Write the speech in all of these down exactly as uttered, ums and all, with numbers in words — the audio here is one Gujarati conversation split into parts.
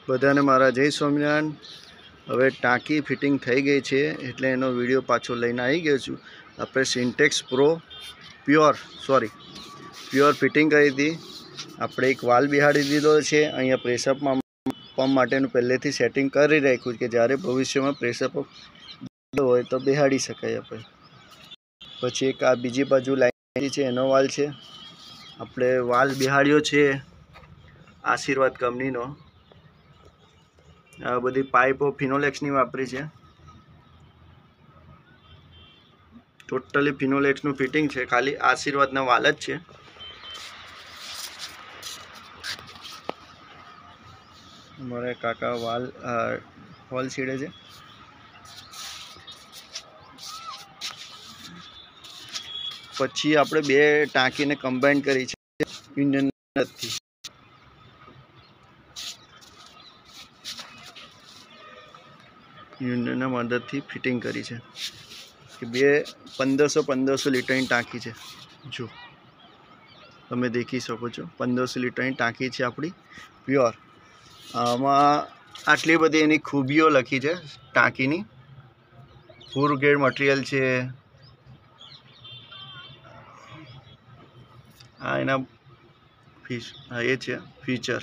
બધાને મારા જય સ્વામિનારાયણ। હવે ટાંકી ફિટિંગ થઈ ગઈ છે એટલે એનો વિડીયો પાછો લઈને આવી ગયો છું। આપણે Sintex pro pure sorry pure fitting કરી હતી। આપણે એક વાલ બિહાડી દીધો છે। અહીંયા પ્રેશર પંપ માટેનું પહેલેથી સેટિંગ કરી રાખ્યું કે જ્યારે ભવિષ્યમાં પ્રેશર પંપ હોય તો બિહાડી શકાય આપણે। પછી એક આ બીજી બાજુ લાઈન છે એનો વાલ છે। આપણે વાલ બિહાડ્યો છે આશીર્વાદ કંપનીનો। આ બધી પાઇપો ફિનોલેક્સની વાપરી છે। ટોટલી ફિનોલેક્સનું ફિટિંગ છે, ખાલી આશીર્વાદના વાલ જ છે। અમારે કાકા વાલ હોલ સીડે છે। પછી આપણે બે ટાંકીને કમ્બાઈન કરી છે ઇન્ડિયન મદદથી। યુનિયનના મદદથી ફિટિંગ કરી છે કે બે પંદરસો પંદરસો લીટરની ટાંકી છે। જો તમે દેખી શકો છો પંદરસો લીટરની ટાંકી છે આપણી પ્યોર। આમાં આટલી બધી એની ખૂબીઓ લખી છે ટાંકીની। ફૂડ ગ્રેડ મટીરિયલ છે। આ એના ફીસ એ છે feature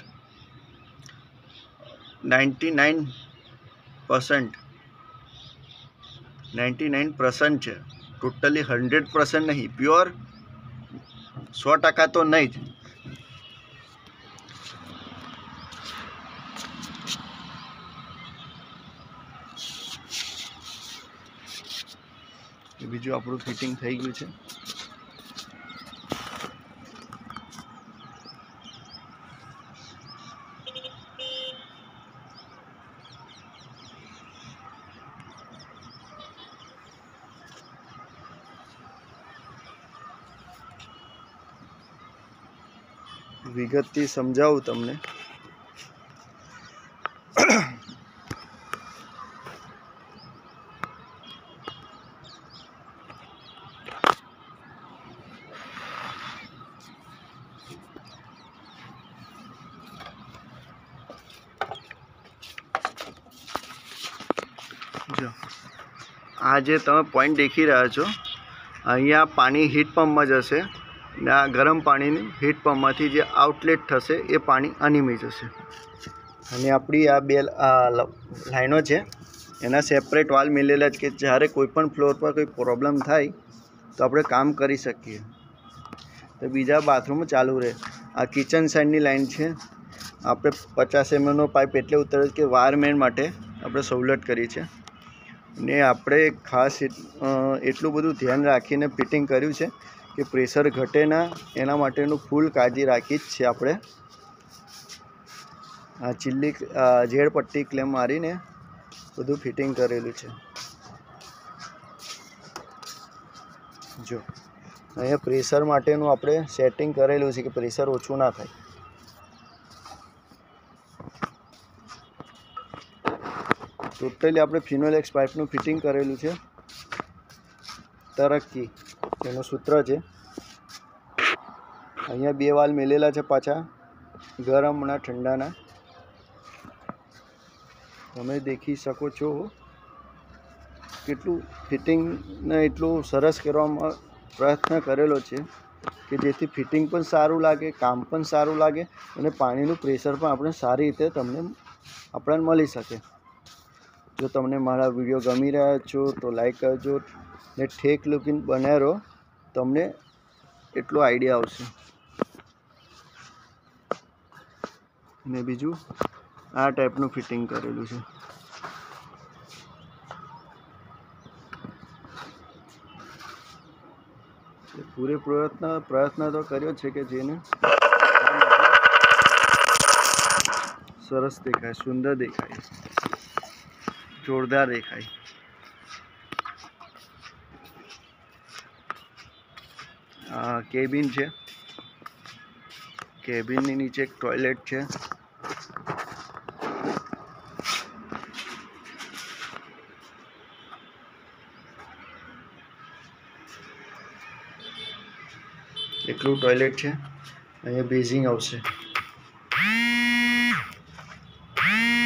ninety nine percent ninety nine percent છે, ટોટલી હંડ્રેડ પરસેન્ટ નહીં, પ્યોર સો ટકા તો નહીં જ। બીજું આપણું ફિટિંગ થઈ ગયું છે। વિગતથી સમજાવું તમને। જો આ જે તમે પોઈન્ટ દેખી રહ્યા છો અહીંયા પાણી હીટ પંપમાં જશે ને આ ગરમ પાણીની હીટ પંપમાંથી જે આઉટલેટ થશે એ પાણી આનીમાં જશે। અને આપણી આ બે લાઈનો છે એના સેપરેટ વાલ મિલેલા જ કે જ્યારે કોઈ પણ ફ્લોર પર કોઈ પ્રોબ્લેમ થાય તો આપણે કામ કરી શકીએ। તો બીજા બાથરૂમ ચાલુ રહે। આ કિચન સાઇડની લાઈન છે। આપણે પચાસ એમએમનો પાઇપ એટલે ઉતરે કે વાયરમેન માટે આપણે સવલત કરી છે। ને આપણે ખાસ એટલું બધું ધ્યાન રાખીને ફિટિંગ કર્યું છે કે પ્રેશર ઘટે ના એના માટેનું ફૂલ કાળજી રાખી જ છે આપણે। આ ચીલ્લી ઝેડ પટ્ટી ક્લેમ મારીને બધું ફિટિંગ કરેલું છે। જો અહીંયા પ્રેશર માટેનું આપણે સેટિંગ કરેલું છે કે પ્રેશર ઓછું ના થાય। ટોટલી આપણે ફિનોલેક્સ પાઇપનું ફિટિંગ કરેલું છે। તરક્કી એનું સૂત્ર છે। અહીંયા બે વાલ મેલેલા છે પાછા ગરમના ઠંડાના। તમે દેખી શકો છો કેટલું ફિટિંગને એટલું સરસ કરવામાં પ્રયત્ન કરેલો છે કે જેથી ફિટિંગ પણ સારું લાગે, કામ પણ સારું લાગે અને પાણીનું પ્રેશર પણ આપણે સારી રીતે તમને આપણને મળી શકે। જો તમને મારા વિડીયો ગમી રહ્યા છો તો લાઈક કરજો ને ઠેક લૂકીને બનાવી રહો, તમને એટલો આઈડિયા આવશે। ને બીજું આ ટાઈપનું ફિટિંગ કરેલું છે। પૂરે પ્રયત્ન પ્રયત્ન તો કર્યો છે કે જેને સરસ દેખાય, સુંદર દેખાય, જોરદાર દેખાય। આ કેબિન છે, કેબિનની નીચે એક ટોયલેટ છે। એકલું ટોયલેટ છે, અહીંયા બેઝિંગ આવશે।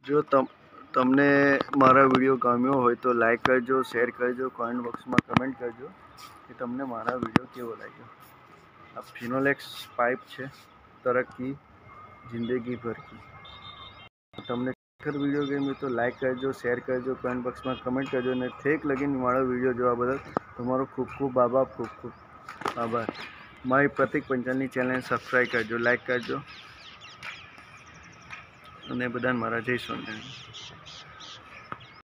જો તમ તમને મારા વિડીયો ગમ્યો હોય તો લાઈક કરજો, શેર કરજો, કોમેન્ટ બોક્સમાં કમેન્ટ કરજો કે તમને મારા વિડીયો કેવો લાગ્યો. આ ફિનોલેક્સ પાઇપ છે, તરક્કી જિંદગી ભર કી. તમને ખરેખર વિડીયો ગમ્યો તો લાઈક કરજો, શેર કરજો, કમેન્ટ બોક્સમાં કમેન્ટ કરજો અને ઠેક લગીને મારો વિડીયો જોવા બદલ તમારો ખૂબ ખૂબ આભાર, ખૂબ ખૂબ આભાર. મારી પ્રતિક પંચાલની ચેનલને સબસ્ક્રાઈબ કરજો, લાઈક કરજો અને બધાને મારા જય સ્વામિનારાયણ.